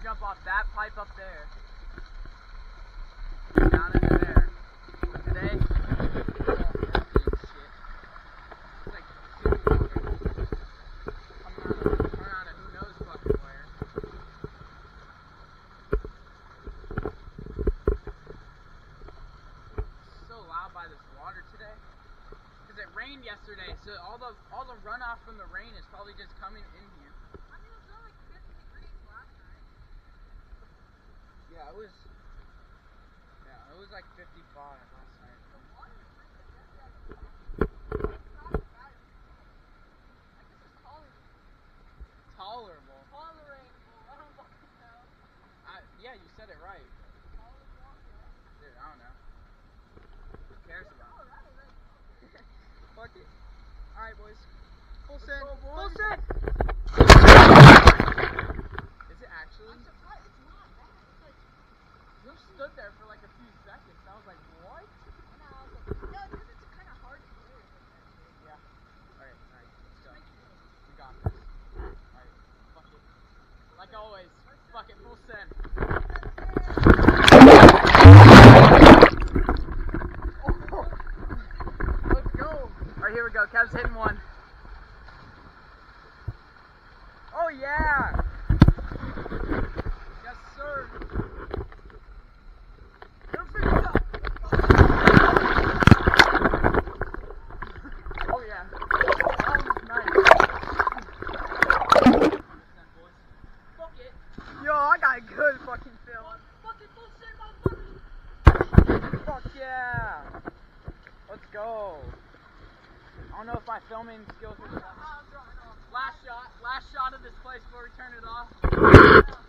jump off that pipe up there. Down into there. But today, shit. It's like coming out of who knows fucking where. It's so loud by this water today. Because it rained yesterday, so all the runoff from the rain is probably just coming in here. I mean, it was only like 50 degrees last night. Yeah, it was like 55 last night. The water is pretty good. It's not as bad as people. I guess it's tolerable. Tolerable. Tolerable. I don't fucking know. Yeah, you said it right. Tolerable, yeah. Dude, I don't know. Who cares about it? Colorado right now. Fuck it. Alright, boys. Full Let's send. go, boys. Full send! Is it actually? I'm surprised it's not bad. It's like, You stood there for like a few seconds. I was like, what? and I was like, no, because it's kind of hard to clear it like that. Yeah. Alright, let's go. We got this. Alright, fuck it. Like always, fuck it, full send. Let's go. Alright, here we go. Kev's hitting one. Oh yeah! Yes, sir. Oh yeah. That was nice. Fuck it. Yo, I got a good fucking film. Fucking bullshit, motherfucker. Fuck yeah. Let's go. I don't know if my filming skills are the best. Last shot of this place before we turn it off.